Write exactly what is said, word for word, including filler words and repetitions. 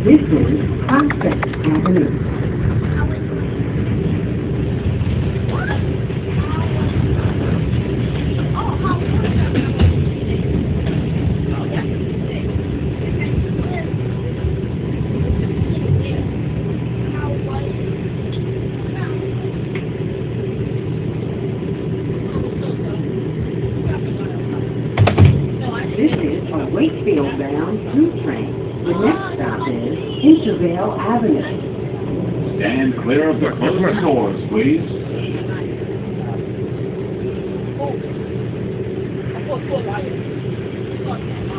This is Prospect Avenue. This is a Wakefield-bound through train. The next stop is Intervale Avenue. Stand clear of the closest doors, please. Oh.